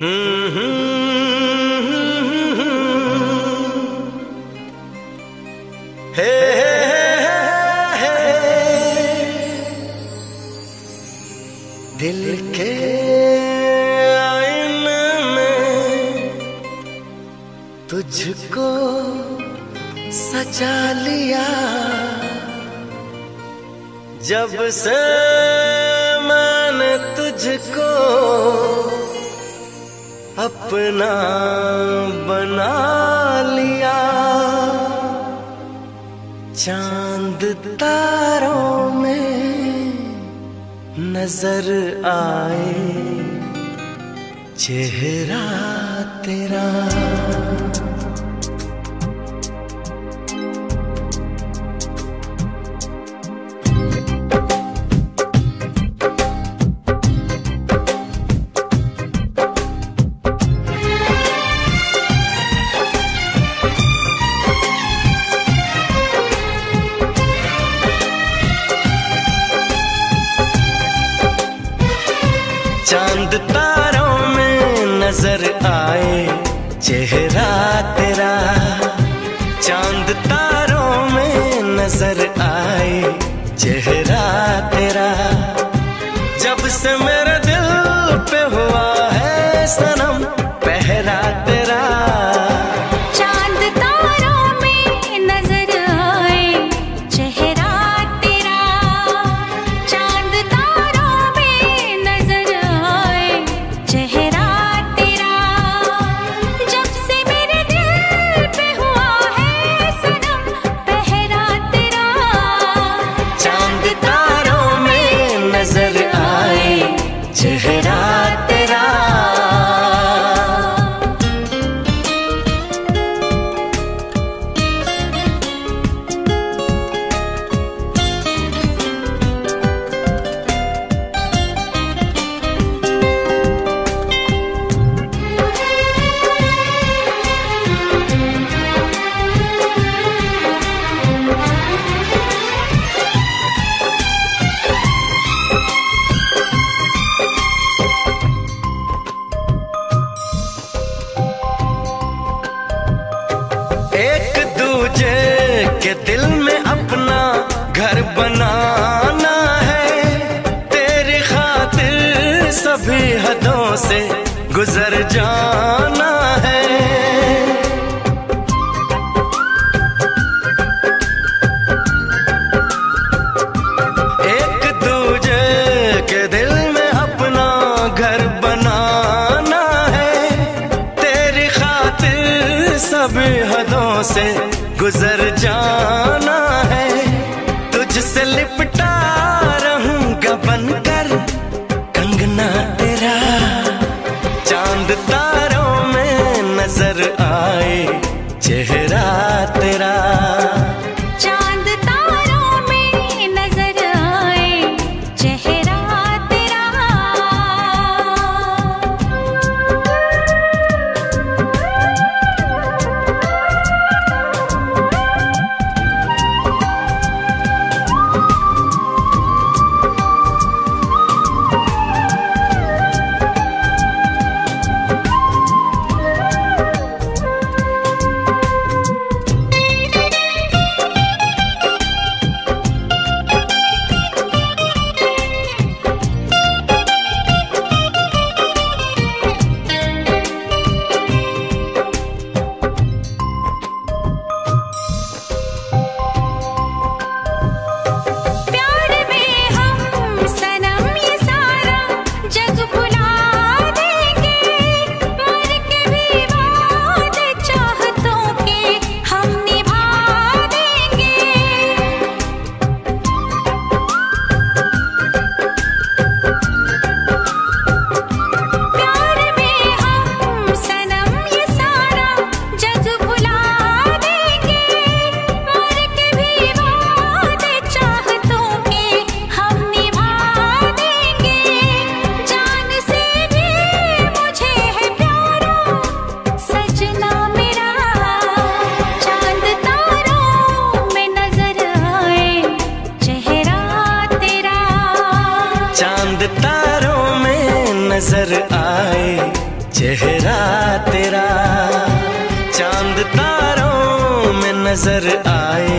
हे दिल के आईने में तुझको सजा लिया, जब से मैंने तुझको अपना बना लिया। चांद तारों में नजर आए चेहरा तेरा। चांद तारों में नजर आए चेहरा तेरा। चांद तारों में नजर आए चेहरा तेरा। जब से मेरे दिल पे हुआ है सनम पहरा तेरा। चांद तारों में नजर आए चेहरा तेरा। चांद तारों में नजर आए चेहरा तेरा। जब से मेरे दिल पे हुआ है सनम पहरा तेरा। चांद तारों में नजर आए चेहरा तेरा। एक दूजे के दिल में अपना घर बनाना है। तेरी खातिर सभी हदों से गुजर जाना है। एक दूजे के दिल में अपना घर बनाना है। तेरी खातिर सभी हदों से गुजर जाना है। तुझसे लिपटा रहूंगा बनकर कंगना तेरा। चांद तारों में नजर आए चेहरा तेरा। चांद तारों में नजर आए चेहरा तेरा। चेहरा तेरा चांद तारों में नजर आए,